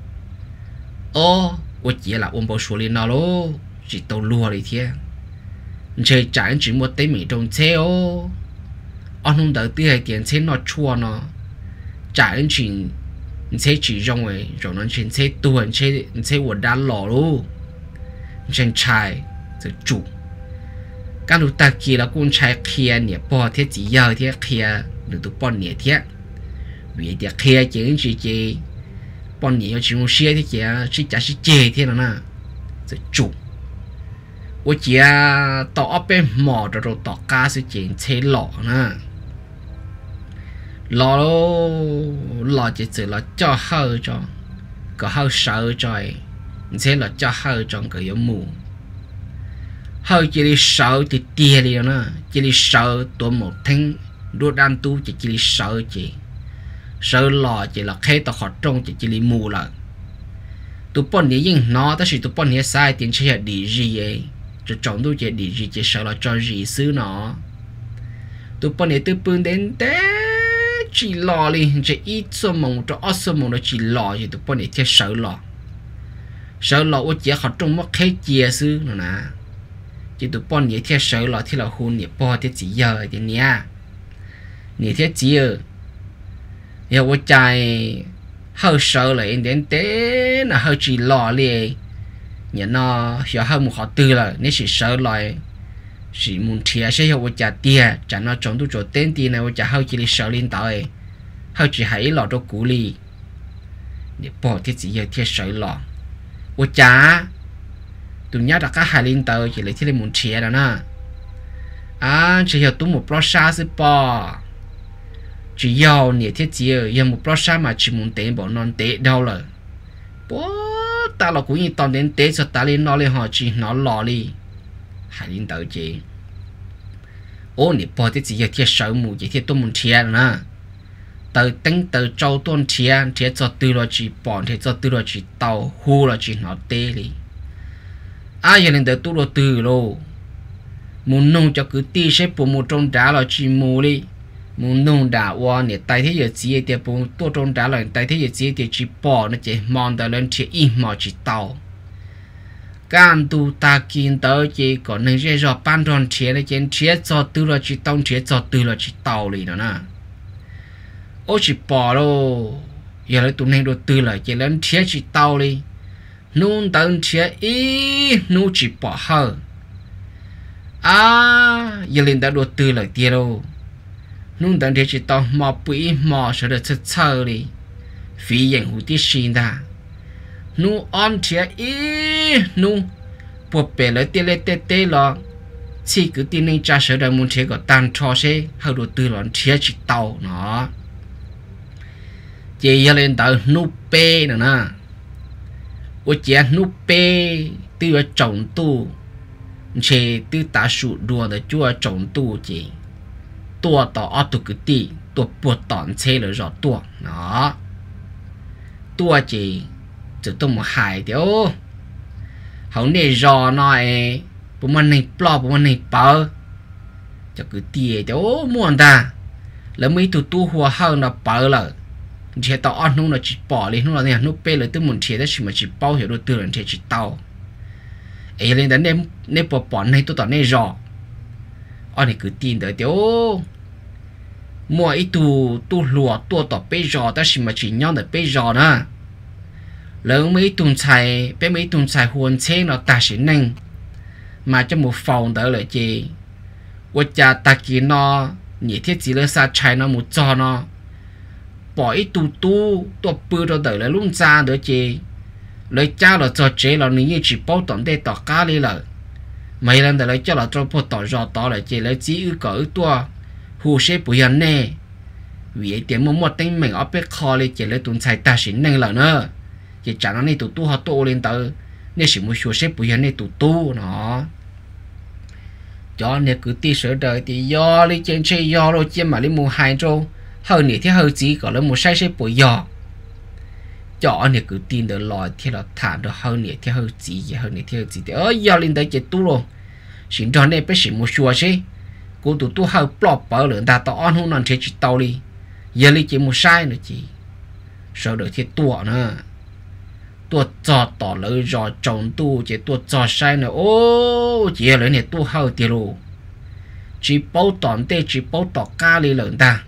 của chị là ôm bao số lên nó lô chỉ tàu lùa đi thế chơi trái chỉ một tay mình trong xe anh không đầu tư hay tiền chế nó chua nó trả đến chuyện chế chỉ trong ấy rồi nó chuyện chế tuần chế của đá lò luôn trên trai rồi chủ các lúc ta kia là con trai kia nhỉ bỏ thế chỉ giờ thế kia được tụ bỏ nhỉ thế vì thế kia chỉ bỏ nhỉ chỉ một xe thế chỉ chả chỉ chê thế nào nè rồi chủ我只到一边摸着到大家是捡车落呢，落咯落就只落叫好咗，個好手在，而且落叫好咗個有木，好這裡手就跌了呢，這裡手多冇聽，若單獨就這裡手就，手落就落開到學中就這裡木了，都半年應拿，但是都半年晒點出嚟理智嘅。cho chọn tôi chỉ đi gì chỉ sợ là cho gì xứ nó tôi bọn này tôi bưng đến té chỉ lò đi chỉ ít số mông cho ít số mông nó chỉ lò thì tôi bọn này theo sợ lò tôi chỉ học trong mất hết chia xứ nữa nè chỉ tôi bọn này theo sợ lò thì là hôn này bỏ theo chỉ giờ thì nhá này theo chỉ giờ giờ tôi chạy hơi sợ lại đến té là hơi chỉ lò liền nhà nó hiểu hơn một họ tư là nếu chỉ sợ lại chỉ muốn thiệt sẽ hiểu trả tiền trả nó chọn tôi chỗ tên tiền này trả hơi chỉ sợ lên tới hơi chỉ hãy lọ cho cũ đi để bỏ thiết gì giờ thiết sợ lọ trả tụi nhá đã các hai lên tới chỉ lấy thiết lên muốn thiệt đó nè chỉ hiểu tôi một pro sa sẽ bỏ chỉ giàu nhiều thiết gì giờ một pro sa mà chỉ muốn tiền bỏ non tệ đâu rồi ta là cũng như toàn đến tế cho ta lên nó lên họ chỉ nó lò đi hãy lên tới chị ô nè bỏ thế gì thiết sợ mù gì thiết tôi muốn thiệt nè từ tính từ châu tuần thiệt cho từ rồi chỉ bỏ thiệt cho từ rồi chỉ tàu hu là chỉ nó tế đi giờ lên tới tôi rồi từ rồi muốn nông cho cứ ti sẽ bộ một trong đá là chỉ mù đi muốn nông đá qua nè tại thế giờ chỉ để bộ tôi trong đá là tại thế giờ chỉ để chỉ bỏ nó chỉ mòn tới lên chỉ im mà chỉ tàu can tu ta kinh tới chỉ còn nên sẽ do ban tròn chế là trên chế cho từ là chỉ tông chế cho từ là chỉ tàu đi đó nè ô chỉ bỏ đâu giờ lại tụi này đồ từ là chỉ lên chế chỉ tàu đi nông tận chế ý nông chỉ bỏ hơn giờ lên đã đồ từ là tiền đâu nông tận chế chỉ tàu mà bụi mà sẽ được chất sơ đi phí ảnh hữu tiết sinh ra nông on chế ý nông bộ bể lấy tiền lấy tê lo chỉ cứ tin nên cha sẽ được muốn chế có tan cho sẽ hơi đồ từ là chế chỉ tàu nó chỉ giờ lên tới nút bê nữa nè ô chế nút bê từ ở trồng tu chế từ ta sụt đùa để chúa trồng tu chỉ tua tỏ ở tu cái tí tua buộc tỏn chế là rõ tua nó tua chỉ chỉ tôi một hài thiếu hậu này rõ nói bố mình này plop bố mình này bờ cho cứ tí thiếu muốn ta là mấy tu hoa hơn là bờ là chế tao ăn nung là chỉ bỏ đi nung là này nung bê là tôi muốn chế đó chỉ mà chỉ bao hiểu được từ là chế chỉ tao ấy lên đến nên bỏ này tôi tao này rõ anh này cứ tin tới tiêu mua ít tu lúa tu tao bê rõ đó chỉ mà chỉ nhau để bê rõ nè lớn mấy tuần xài bé mấy tuần xài huân chế nó ta sẽ nâng mà cho một phòng đó là gì tôi cha ta kia nó nhỉ thiết gì là sao chạy nó một cho nó bỏ ít tu bự rồi đợi là luôn ra nữa chị lấy cha là cho chế là nếu như chỉ bao tổng để tỏ cá đi là mấy lần để lấy cho là cho bộ tỏ rõ tỏ là chị lấy chỉ ư cỡ tua hồ sơ bùi hình nè vì tiền một tên mình ở bên kho đi chị lấy tuần xài ta xin nâng là nữa chị chẳng nó này tu họ tu lên tới nên chỉ một hồ sơ bùi hình này tu nó cho nên cứ tí sửa đời thì do đi trên chơi do rồi trên mà đi mua hai trâu hơn nữa thì hơi chỉ có là một sai bồi giò cho anh cứ tin được lòi thì là thả được hơn nữa thì hơi chỉ hơn nữa thì hơi chỉ do lên tới chết tu luôn xin cho nên phải xin một số chứ cô tụi tu hơi plop bảo lượng ta tao ăn không nằm chơi chỉ tao đi giờ đi chỉ một sai nữa chỉ sau đó thì tua nữa tua cho tỏ lời rồi trồng tu chỉ tua cho sai nữa ô chỉ là này tu hơi tiền luôn chỉ bao tòn tê chỉ bao tọt cá đi lợn ta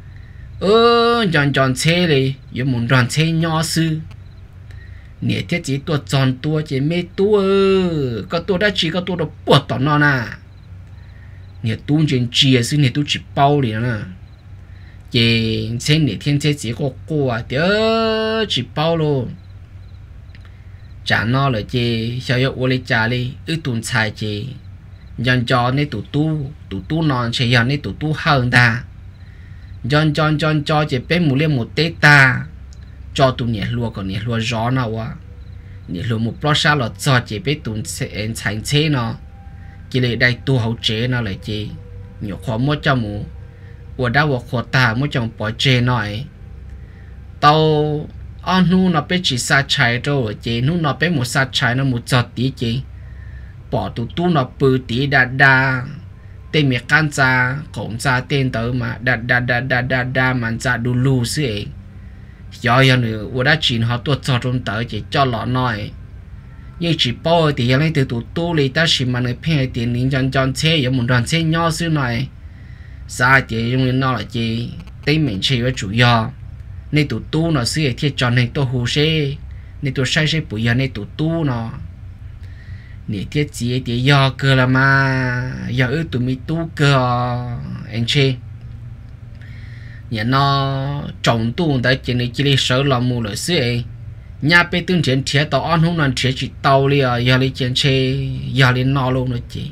chọn xe đi giờ muốn chọn xe nhỏ sư nè thiết chỉ tua chọn tua chỉ mê tua có tua đã chỉ có tua đó bột tòn nó nè nè tu trên chia sư nè tu chỉ bao đi nè chỉ xe nè thiên xe chỉ có qua thì chỉ bao luôn trả nó là chỉ sao yêu ô lê trả đi tuần xài chỉ dọn cho nên tụ tu non sẽ dọn nên tụ tu hơn ta dọn cho chỉ bé một liên một tết ta cho tụ nhẹ lúa còn nhẹ lúa gió nào á nhẹ lúa một bao xa là cho chỉ bé tụ sẽ thành chế nó chỉ lấy đây tu hậu chế nó lại chỉ nhiều khó mua cho mu của đã của khó ta mua cho bỏ chế nói tao anh nu nó bé chỉ sa chạy rồi chỉ nu nó bé một sa chạy nó một giọt tí chỉ bỏ tụ tu nó bự tí đa tên miệng can ra cũng ra tên tới mà đa mà ra đủ lù xí do nữa tôi đã chỉ họ tuột cho trong tới chỉ cho lọ nói như chỉ bao thì hiện nay từ tụ tu li ta chỉ mà người phe tiền lính chọn xe giống một đoàn xe nhỏ xíu này ra thì dùng nó là chỉ tên mình chỉ với chủ yếu nên tụ tu nó xí thì chọn này tôi hồ xe nên tôi sai bây giờ nên tụ tu nó nè thiết gì thì do cơ là mà do tụi mi tu cơ anh chị nhà nó trồng tu tại chỉ này chỉ sợ là mù lợi xí nhà bé tương chiến chế tàu ăn không làm chế chỉ tàu li giờ li chiến chế giờ li nó luôn rồi chị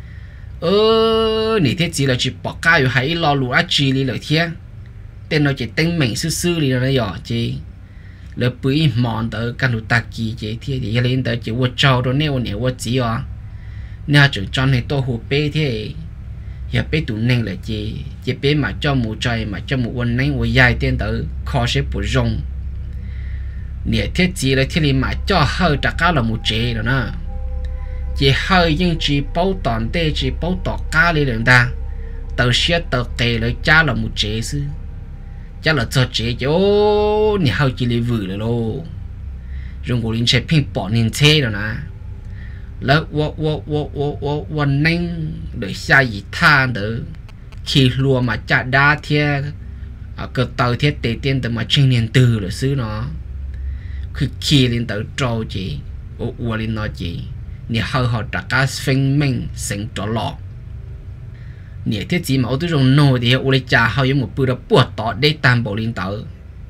nè thiết gì là chỉ bỏ cái hay lo lúa chi li lợi thiết tên nó chỉ tên mình sư li nó giờ chị lỡ bưởi mòn tới căn đồ tạc kỳ chế thì lên tới chỉ vượt trâu đó nêu nè vượt gì à nè chừng cho này tôi hụt bé thế giờ bé tụi nên là chỉ bé mà cho mù trời mà cho mù quần nén quần dài tên tới khó sẽ bổ rong nè thiết gì là thiết mà cho hơi trả cá là một chế rồi nè chỉ hơi nhưng chỉ bao toàn tê chỉ bao tọt cá lên đường ta tờ xe tờ kề lấy cha là một chế sư chắc là cho chế chứ nè hơi chỉ lấy vừa rồi luôn dùng của linh sẽ pin bỏ nên xe rồi nè lỡ wo nên để xa gì tha đỡ khi lùa mà chả đa thế cơ tàu thế tệ tiền từ mà trên nền từ là xứ nó khi lên tới trâu chị wo lên nó chị nè hơi họ trả cá phanh mình sinh trò lọ nè thiết gì mà tôi dùng nồi thì ô lấy trà hơi một bữa đó buộc tỏ để tam bộ lên tàu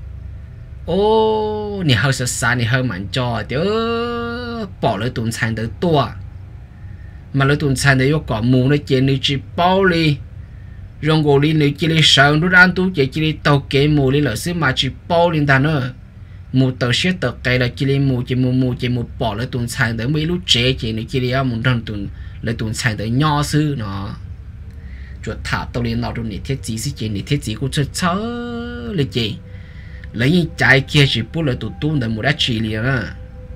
nè hơi sợ xa nè hơi mạnh cho thì bỏ lấy tuần sản tới tua mà lấy tuần sản tới có mù nó chỉ nó chỉ bao đi rong gồ đi nó chỉ lấy sờ nó ăn tu chỉ lấy tàu kế mù đi là xứ mà chỉ bao lên ta nữa mù tàu xếp tàu cây là chỉ lấy chỉ mù bỏ lấy tuần sản tới mấy lúc trẻ chỉ nó chỉ lấy một trăm tuần lấy tuần sản tới nhỏ xứ nó chuột thả tàu lên nào trong này thiết gì xí chỉ này thiết gì cũng chơi chớ lấy gì lấy những trái kia chỉ bút lại tụt tung để một đá chỉ liền à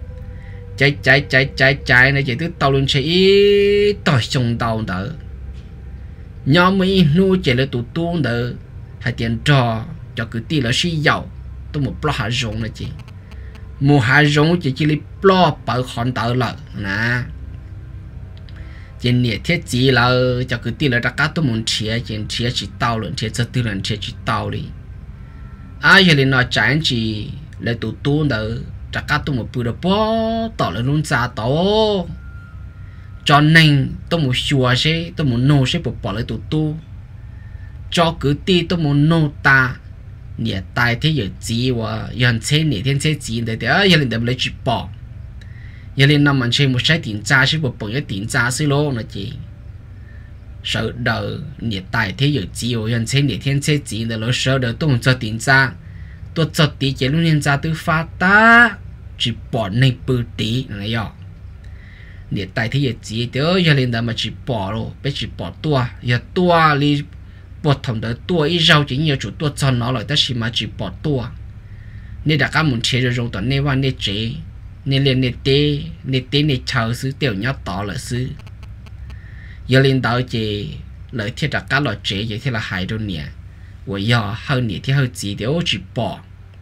trái này chỉ từ tàu lên chạy tỏi trồng tàu đỡ nhóm mấy nuôi chạy lại tụt tung đỡ hay tiền trò cho cứ tí là suy giàu tôi một plo hạ rồng này chị một hạ rồng chỉ lấy plo bảo khòn tàu lợ nè trên nhiệt thiết gì là cho cứ tí là đặt cá tôi muốn chia trên chia chỉ tàu luôn chia cho tư lần chia chỉ tàu đi ai giờ nó chẳng chỉ là tụ tu đỡ trả cá tôi một bữa đó bó tỏ là luôn xa tỏ cho nên tôi một chùa sẽ tôi một nô sẽ bỏ lại tụ tu cho cứ ti tôi một nô ta nhiệt tài thế giờ gì và giờ thế nhiệt thiên thế gì để giờ lên để lấy chỉ bỏ giờ lên năm mình chơi một sai tiền ra sẽ bỏ cái tiền ra xí lô nó chỉ sợ đời nhiệt tài thế giờ chỉ ở nhân trên để thiên chế chỉ để nó sợ đời tôi cho tiền ra tôi cho tí chế luôn nhân ra tôi phát ta chỉ bỏ này bự tí này giờ nhiệt tài thế giờ chỉ tới giờ lên đó mà chỉ bỏ rồi bé chỉ bỏ tua đi bỏ thằng đời tua ít rau chỉ nhiều chủ tua cho nó lại ta chỉ mà chỉ bỏ tua nên đã các muốn chế rồi dùng toàn nên vào nên chế nên liền nên tê nên chờ xứ tiểu nhát tỏ là xứ giờ lên đó chỉ lợi thiết là các loại chế vậy thì là hại đâu nè và giờ hơn nè thì hơi gì thì chỉ bỏ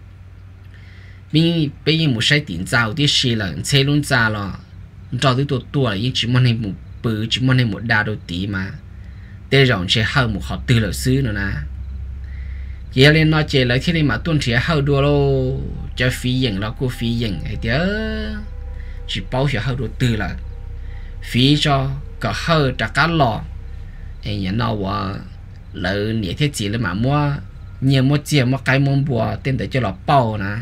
bây giờ một sai tiền giàu thì xí là xe luôn ra là cho tới tua là chỉ mong này một bự chỉ mong này một đa đầu tí mà để rộng chế hơn một họ tư lợi xứ nữa nè giờ lên nói chế lại thế này mà tuân chế hơn đua lô cho phí dừng là cô phí dừng hay tiếc chỉ bảo chế hơn đua tư là phí cho có hơn trả cá lò ấy nhà nào và lỡ nhẹ thiết chỉ là mà mua nhiều mua chia mua cái mua bùa tên để cho là bao nè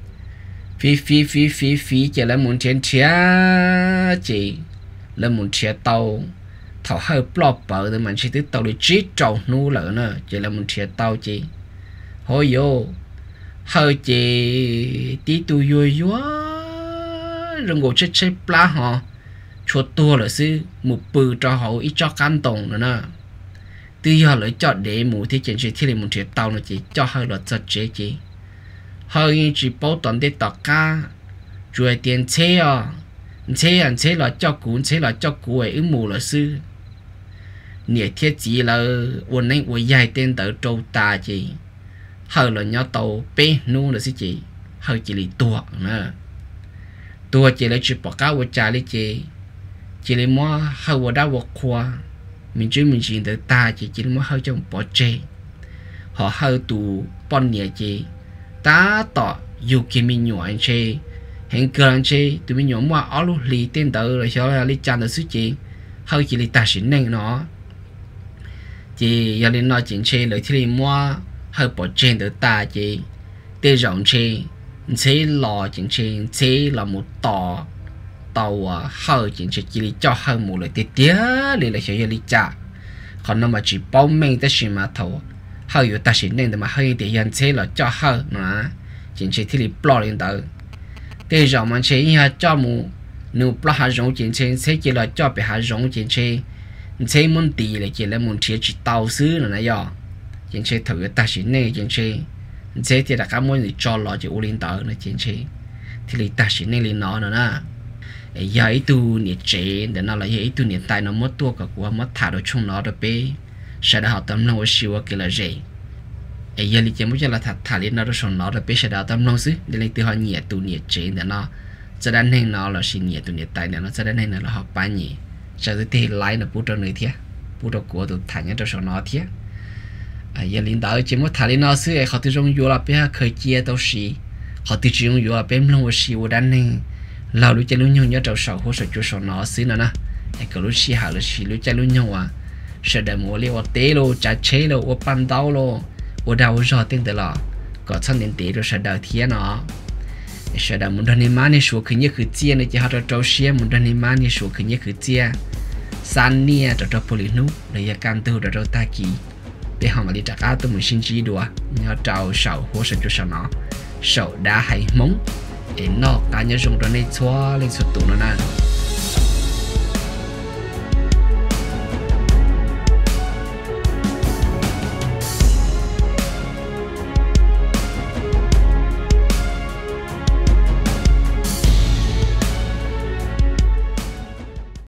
phí chỉ là muốn tiền chia chỉ là muốn chia tàu thảo hơi plop bờ thì mình sẽ tiếp tàu để chít trâu nu lỡ nữa chỉ là muốn chia tàu chỉ hồi vô hơi chỉ tí tu vui vui rồi ngồi chết plá họ chuột tua là sư một bự cho họ ít cho can tổng nữa nè từ giờ lấy chọn để mù thì chuyện gì thì là muốn chia tàu nó chỉ cho hơi là giật chế chỉ hơi chỉ bảo toàn để tọt ca rồi tiền xe à xe là cho cú ấy mù là sư nhiệt thiết chỉ là uốn anh uốn dài tên tờ trâu ta chỉ hơi là nhau tàu pe nu là gì hơi chỉ là tua chỉ là chỉ bỏ cá uốn trà đi chỉ là mua hơi uốn đá uốn khoa mình chỉ được ta chỉ là mua hơi trong bỏ chê họ hơi tù bon nhẹ chỉ ta tỏ dù kia mình nhỏ anh chê hiện cơ anh chê tụi mình nhỏ mua áo lúa lì tên tờ rồi cho là đi chăn được suy chỉ hơi chỉ là ta xin nên nó chỉ giờ lên nói chuyện chê lời thì mua hơi bỏ trên được ta chỉ để rộng chê lò chuyện chê là một tàu hơi chuyện chê chỉ cho hơn một lời tía để lại cho đi trả còn nó mà chỉ bao mình tới xin mà thầu hơi ta xin nên mà hơi để nhận chê là cho hơn nữa chuyện chê thì bỏ lên tới để rộng mà chê ha cho một nếu bỏ hạ rộng chuyện chê chỉ là cho bị hạ rộng chuyện chê muốn tì là chỉ là muốn chỉ tàu xứ nữa này giờ chuyện chơi thử ta chỉ này chuyện chơi thì là các món gì cho lo chỉ u linh tờ nữa chuyện chơi thì là ta chỉ này lên nó nữa nè giờ ấy tu nhiệt chế để nó là ấy tu nhiệt tài nó mất tua cả của mất thả được chung nó được bé sẽ đã học tâm nó siêu cái là gì giờ thì chỉ muốn cho là thả lên nó được chung nó được bé sẽ đã tâm nó xứ để lấy từ họ nhiệt tu nhiệt chế để nó sẽ đánh nên nó là xin nhiệt tu nhiệt tài để nó sẽ đánh nên là học bài nhỉ sẽ thì lại là bút trong người thế bút trong của tụi thằng cho số nó thế giờ领导节目谈的那是好多种药了，别可接都是好多种药，别弄我是我单呢，老路在路用要找少或者就少那是呢，个路是好了是路在路用啊，是的我哩我得咯，扎车咯，我搬到咯，我到我绕定的了，个餐点得了是到天呢，是的，我们你妈你说肯定去接呢，就好多找些，我们你妈你说肯定去接，三年找普利努，你也干到找大吉。để họ mà đi trả cá tôi mình xin chỉ đùa nhớ trào sầu hồ sơ cho nó sầu đá hay móng để nó cá nhớ dùng đó này xóa lên sụt tụ nó nè